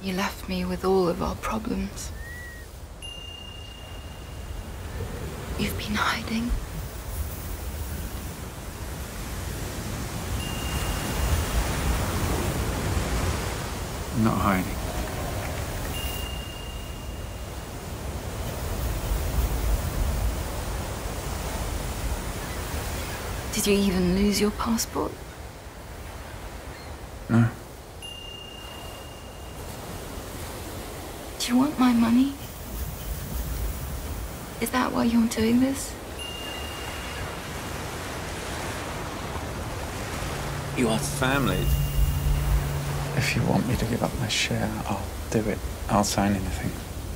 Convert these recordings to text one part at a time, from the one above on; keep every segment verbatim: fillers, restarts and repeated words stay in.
You left me with all of our problems. You've been hiding. I'm not hiding. Did you even lose your passport? No. Do you want my money? Is that why you're doing this? You are family. If you want me to give up my share, I'll do it. I'll sign anything.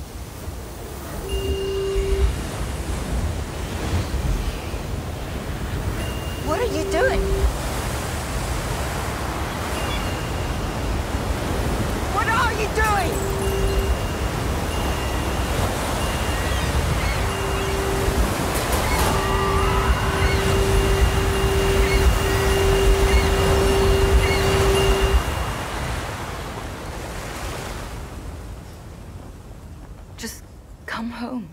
What are you doing? What are you doing? Just come home.